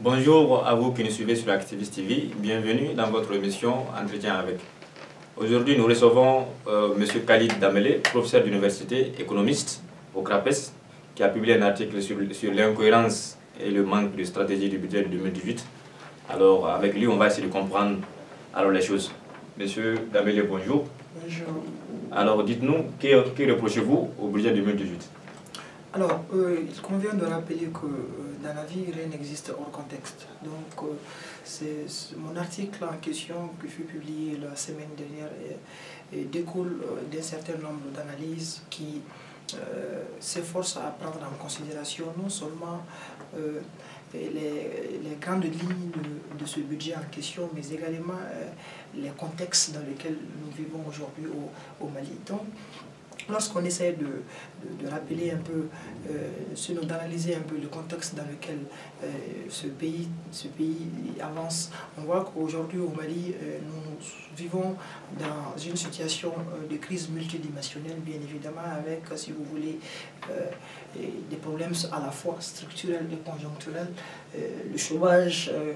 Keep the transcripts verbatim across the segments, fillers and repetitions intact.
Bonjour à vous qui nous suivez sur Activist T V, bienvenue dans votre émission Entretien avec. Aujourd'hui nous recevons euh, M. Khalid Damele, professeur d'université, économiste au CRAPES, qui a publié un article sur, sur l'incohérence et le manque de stratégie du budget de deux mille dix-huit. Alors avec lui on va essayer de comprendre alors, les choses. M. Damele, bonjour. Bonjour. Alors dites-nous, que, que reprochez-vous au budget deux mille dix-huit? Alors, euh, il convient de rappeler que euh, dans la vie, rien n'existe hors contexte. Donc, euh, c'est mon article en question qui fut publié la semaine dernière et, et découle euh, d'un certain nombre d'analyses qui euh, s'efforcent à prendre en considération non seulement euh, les, les grandes lignes de, de ce budget en question, mais également euh, les contextes dans lesquels nous vivons aujourd'hui au, au Mali. Donc, lorsqu'on essaie de, de, de rappeler un peu, euh, d'analyser un peu le contexte dans lequel euh, ce, pays, ce pays avance, on voit qu'aujourd'hui au Mali, euh, nous vivons dans une situation euh, de crise multidimensionnelle, bien évidemment, avec, si vous voulez, euh, des problèmes à la fois structurels et conjoncturels. Euh, le chômage euh,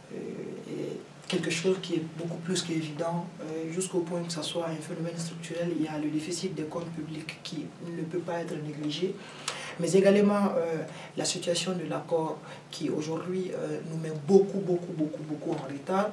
est quelque chose qui est beaucoup plus qu'évident, euh, jusqu'au point que ce soit un phénomène structurel. Il y a le déficit des comptes publics qui ne peut pas être négligé, mais également euh, la situation de l'accord qui aujourd'hui euh, nous met beaucoup, beaucoup, beaucoup, beaucoup en retard.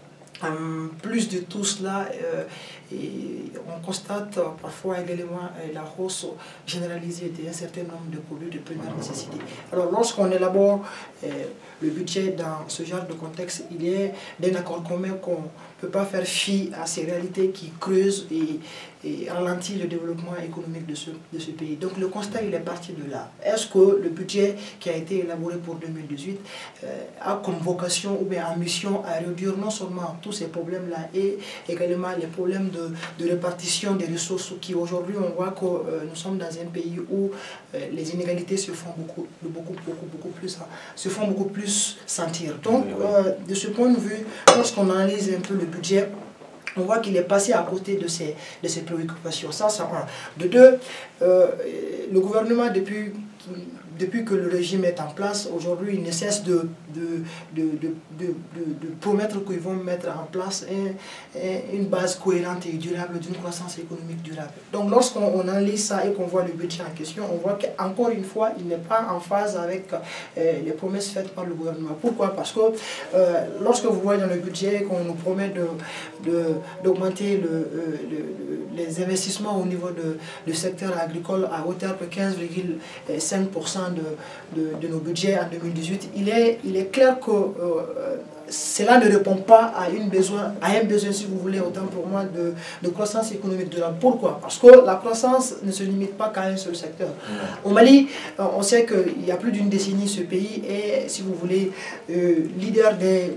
En plus de tout cela, euh, et on constate parfois également euh, la hausse généralisée d'un certain nombre de produits de première nécessité. Alors lorsqu'on élabore euh, le budget dans ce genre de contexte, il est d'un accord commun qu'on ne peut pas faire fi à ces réalités qui creusent et, et ralentissent le développement économique de ce, de ce pays. Donc le constat, il est parti de là. Est-ce que le budget qui a été élaboré pour deux mille dix-huit euh, a comme vocation ou bien ambition à réduire non seulement tous ces problèmes-là et également les problèmes de, de répartition des ressources qui aujourd'hui on voit que euh, nous sommes dans un pays où euh, les inégalités se font beaucoup, beaucoup, beaucoup, beaucoup plus, se font beaucoup plus sentir. Donc euh, de ce point de vue, lorsqu'on analyse un peu le budget, on voit qu'il est passé à côté de ces, de ces préoccupations. Ça, c'est un. De deux, euh, le gouvernement, depuis, depuis que le régime est en place, aujourd'hui, il ne cesse de, de, de, de, de, de promettre qu'ils vont mettre en place un, un, une base cohérente et durable d'une croissance économique durable. Donc, lorsqu'on analyse ça et qu'on voit le budget en question, on voit qu'encore une fois, il n'est pas en phase avec euh, les promesses faites par le gouvernement. Pourquoi? Parce que euh, lorsque vous voyez dans le budget qu'on nous promet de, de d'augmenter le, le, les investissements au niveau de, du secteur agricole à hauteur de quinze virgule cinq pour cent de, de, de nos budgets en deux mille dix-huit, il est, il est clair que euh, cela ne répond pas à, une besoin, à un besoin, si vous voulez, autant pour moi, de, de croissance économique durable. Pourquoi? Parce que la croissance ne se limite pas qu'à un seul secteur. Au Mali, on sait qu'il y a plus d'une décennie, ce pays est, si vous voulez, euh, leader des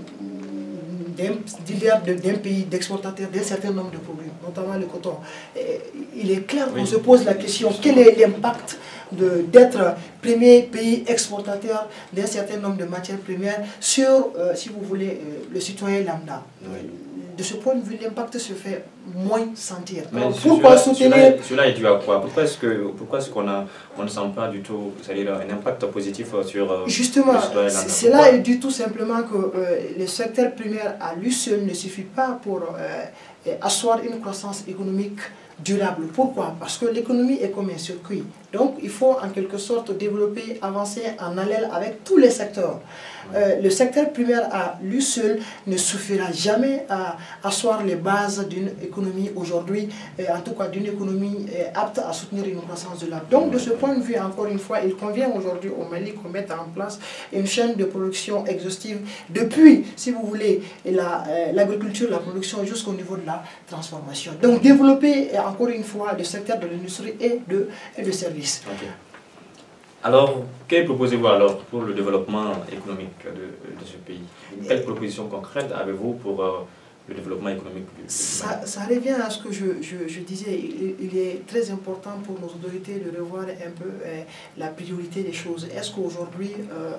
d'un pays d'exportateur d'un certain nombre de produits, notamment le coton. Et il est clair qu'on oui. se pose la question, quel est l'impact d'être premier pays exportateur d'un certain nombre de matières premières sur, euh, si vous voulez, euh, le citoyen lambda. Oui. De ce point de vue, l'impact se fait moins sentir. Mais alors, pourquoi cela, soutenir... Cela, cela est dû à quoi? Pourquoi est-ce qu'on pourquoi est qu'on on ne sent pas du tout, c'est-à-dire un impact positif sur euh, Justement, le citoyen lambda? Cela est dû tout simplement que euh, le secteur primaire à lui seul ne suffit pas pour euh, asseoir une croissance économique durable. Pourquoi? Parce que l'économie est comme un circuit. Donc, il faut en quelque sorte développer, avancer en allèle avec tous les secteurs. Euh, le secteur primaire à lui seul ne suffira jamais à asseoir les bases d'une économie aujourd'hui, euh, en tout cas d'une économie euh, apte à soutenir une croissance durable. Donc, de ce point de vue, encore une fois, il convient aujourd'hui au Mali qu'on mette en place une chaîne de production exhaustive depuis, si vous voulez, l'agriculture, la, euh, la production jusqu'au niveau de la transformation. Donc, développer encore une fois le secteur de l'industrie et de, et de services. Okay. Alors, que proposez-vous alors pour le développement économique de, de ce pays? Quelles propositions concrètes avez-vous pour euh, le développement économique du, du ça, ça revient à ce que je, je, je disais. Il, il est très important pour nos autorités de revoir un peu euh, la priorité des choses. Est-ce qu'aujourd'hui, euh,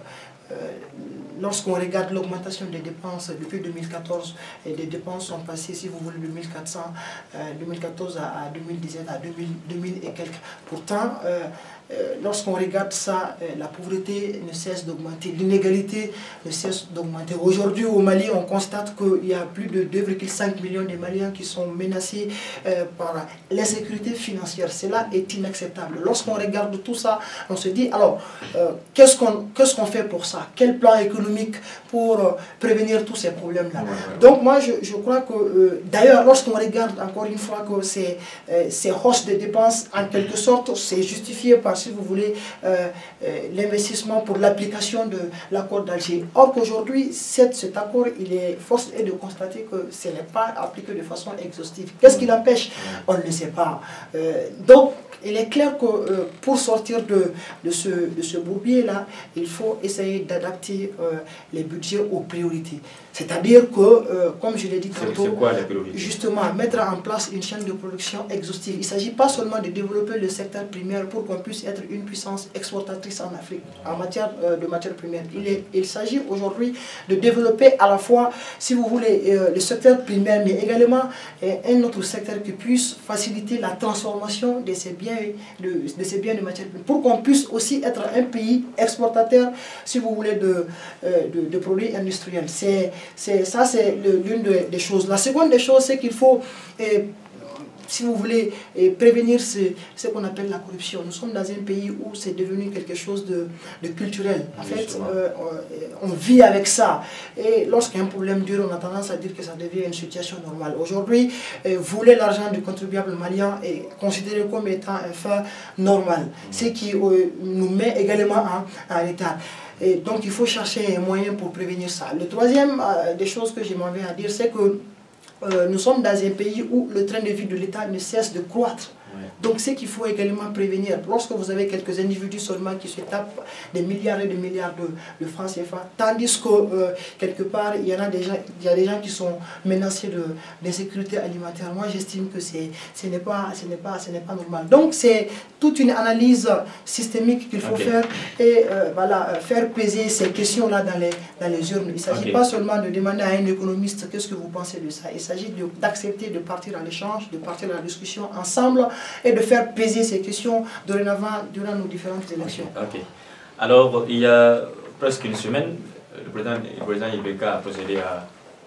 euh, lorsqu'on regarde l'augmentation des dépenses depuis deux mille quatorze, et les dépenses sont passées, si vous voulez, de mille quatre cents, euh, deux mille quatorze à, à deux mille dix-sept, à deux mille, deux mille et quelques. Pourtant, euh, euh, lorsqu'on regarde ça, euh, la pauvreté ne cesse d'augmenter, l'inégalité ne cesse d'augmenter. Aujourd'hui, au Mali, on constate qu'il y a plus de deux virgule cinq millions de Maliens qui sont menacés euh, par l'insécurité financière. Cela est inacceptable. Lorsqu'on regarde tout ça, on se dit, alors, euh, qu'est-ce qu'on qu'est-ce qu'on fait pour ça? Quel plan économique pour euh, prévenir tous ces problèmes-là? Ouais, ouais. Donc moi, je, je crois que, euh, d'ailleurs, lorsqu'on regarde encore une fois que ces, euh, ces hausses de dépenses, en quelque sorte, c'est justifié par, si vous voulez, euh, euh, l'investissement pour l'application de l'accord d'Alger. Or qu'aujourd'hui, cet, cet accord, il est force est de constater que ce n'est pas appliqué de façon exhaustive. Qu'est-ce qui l'empêche? On ne le sait pas. Euh, donc, il est clair que euh, pour sortir de, de ce, de ce bourbier-là, il faut essayer d'adapter euh, les budgets aux priorités. C'est-à-dire que, euh, comme je l'ai dit tantôt, quoi, les priorités? Justement, mettre en place une chaîne de production exhaustive. Il ne s'agit pas seulement de développer le secteur primaire pour qu'on puisse être une puissance exportatrice en Afrique en matière euh, de matières premières. Il, est, il s'agit aujourd'hui de développer à la fois, si vous voulez, euh, le secteur primaire, mais également euh, un autre secteur qui puisse faciliter la transformation de ces biens de, de, ces biens de matières premières, pour qu'on puisse aussi être un pays exportateur, si vous voulez, de, euh, de, de produits industriels. C'est C'est, ça, c'est l'une des choses. La seconde des choses, c'est qu'il faut, eh, si vous voulez, eh, prévenir ce, ce qu'on appelle la corruption. Nous sommes dans un pays où c'est devenu quelque chose de, de culturel. En fait, euh, on, on vit avec ça. Et lorsqu'il y a un problème dur, on a tendance à dire que ça devient une situation normale. Aujourd'hui, eh, voler l'argent du contribuable malien est considéré comme étant un fait normal, ce qui euh, nous met également en, en retard. Et donc il faut chercher un moyen pour prévenir ça. Le troisième euh, des choses que j'aimerais à dire, c'est que euh, nous sommes dans un pays où le train de vie de l'État ne cesse de croître. Ouais. Donc c'est qu'il faut également prévenir. Lorsque vous avez quelques individus seulement qui se tapent des milliards et des milliards de, de francs C F A, tandis que euh, quelque part il y en a des gens, il y a des gens qui sont menacés d'insécurité alimentaire. Moi j'estime que ce n'est pas, ce n'est pas, ce n'est pas normal. Donc c'est toute une analyse systémique qu'il faut okay. faire et euh, voilà, faire peser ces questions-là dans les, dans les urnes. Il ne s'agit okay. pas seulement de demander à un économiste qu'est-ce que vous pensez de ça. Il s'agit d'accepter de, de partir à l'échange, de partir à la discussion ensemble et de faire peser ces questions dorénavant durant nos différentes élections. Okay. Alors, il y a presque une semaine, le président, le président I B K a procédé à,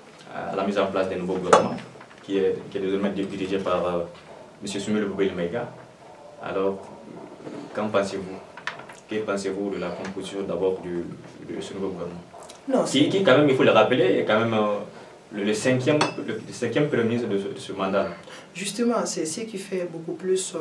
à la mise en place d'un nouveau gouvernement qui est, qui est désormais dirigé par euh, M. Soumaïla Boubaïli Maïga. Alors, qu'en pensez-vous? Que pensez-vous de la composition d'abord de ce nouveau gouvernement? Non, qui, qui, quand même, il faut le rappeler, est quand même euh, le, le, cinquième, le, le cinquième premier ministre de ce, de ce mandat. Justement, c'est ce qui fait beaucoup plus, euh,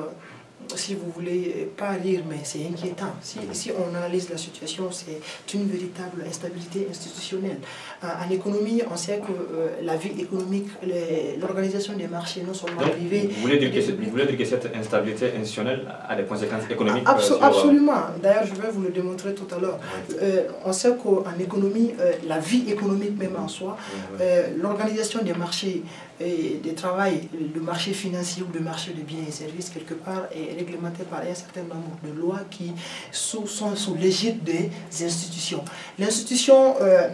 si vous voulez, pas rire, mais c'est inquiétant. Si, si on analyse la situation, c'est une véritable instabilité institutionnelle. Euh, en économie, on sait que euh, la vie économique, l'organisation des marchés, non seulement privés... Vous voulez, dire que vous voulez dire que cette instabilité institutionnelle a des conséquences économiques? Absol sur, Absolument. D'ailleurs, je vais vous le démontrer tout à l'heure. Euh, on sait qu'en économie, euh, la vie économique même en soi, euh, l'organisation des marchés et des travail, le marché financier ou le marché de biens et services, quelque part, est réglementé par un certain nombre de lois qui sont sous l'égide des institutions. L'institution, euh,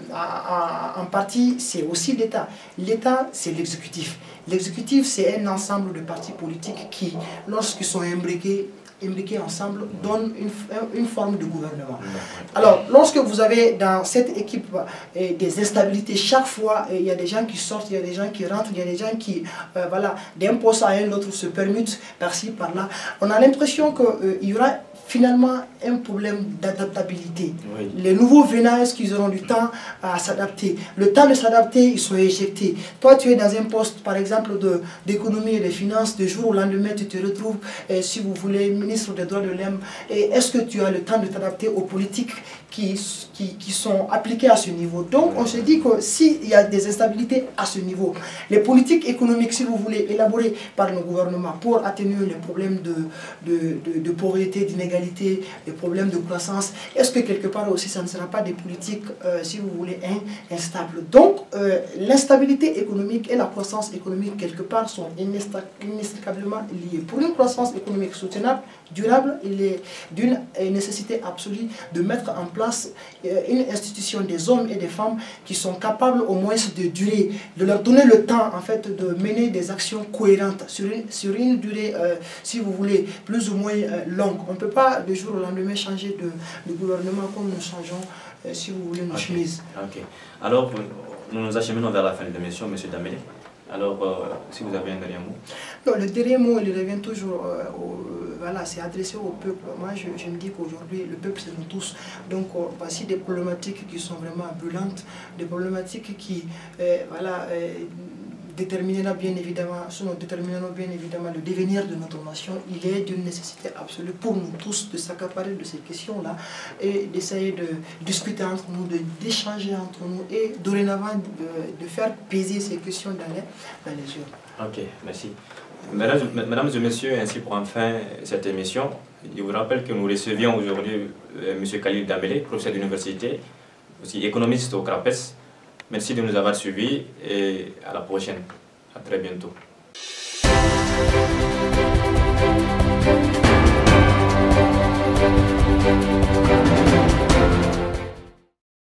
en partie, c'est aussi l'État. L'État, c'est l'exécutif. L'exécutif, c'est un ensemble de partis politiques qui, lorsqu'ils sont imbriqués, imbriqués ensemble, donnent une, une forme de gouvernement. Alors, lorsque vous avez dans cette équipe eh, des instabilités, chaque fois, eh, il y a des gens qui sortent, il y a des gens qui rentrent, il y a des gens qui, euh, voilà, d'un poste à un autre se permutent par-ci, par-là. On a l'impression qu'il euh, y aura finalement un problème d'adaptabilité. Oui. Les nouveaux venants, est-ce qu'ils auront du temps à s'adapter? Le temps de s'adapter, ils sont éjectés. Toi, tu es dans un poste, par exemple, d'économie et des finances, de jour au lendemain, tu te retrouves, eh, si vous voulez, ministre des droits de l'homme. Et est-ce que tu as le temps de t'adapter aux politiques qui, qui, qui sont appliquées à ce niveau? Donc, on se dit que s'il y a des instabilités à ce niveau, les politiques économiques, si vous voulez, élaborées par le gouvernement pour atténuer les problèmes de, de, de, de pauvreté, d'inégalité, les problèmes de croissance, est-ce que quelque part aussi ça ne sera pas des politiques, euh, si vous voulez, in, instables? Donc, euh, l'instabilité économique et la croissance économique, quelque part, sont inextricablement liées. Pour une croissance économique soutenable, durable, il est d'une nécessité absolue de mettre en place une institution des hommes et des femmes qui sont capables au moins de durer, de leur donner le temps en fait de mener des actions cohérentes sur une, sur une durée, euh, si vous voulez, plus ou moins euh, longue. On ne peut pas du jour au lendemain changer de, de gouvernement comme nous changeons, euh, si vous voulez, nos okay. chemises. Ok. Alors, nous nous acheminons vers la fin de l'émission, M. Damele. Alors, euh, si vous avez un dernier mot. Non, le dernier mot, il revient toujours, euh, au, voilà, c'est adressé au peuple. Moi, je, je me dis qu'aujourd'hui, le peuple, c'est nous tous. Donc, euh, voici des problématiques qui sont vraiment brûlantes, des problématiques qui, euh, voilà, euh, détermineront bien évidemment, sont détermineront bien évidemment le devenir de notre nation. Il est d'une nécessité absolue pour nous tous de s'accaparer de ces questions-là et d'essayer de discuter entre nous, d'échanger entre nous et dorénavant de, de faire peser ces questions dans les, dans les yeux. Ok, merci. Mesdames, mesdames et messieurs, ainsi pour enfin cette émission, je vous rappelle que nous recevions aujourd'hui euh, M. Khalid Damele, professeur d'université, aussi économiste au CRAPES. Merci de nous avoir suivis et à la prochaine. À très bientôt.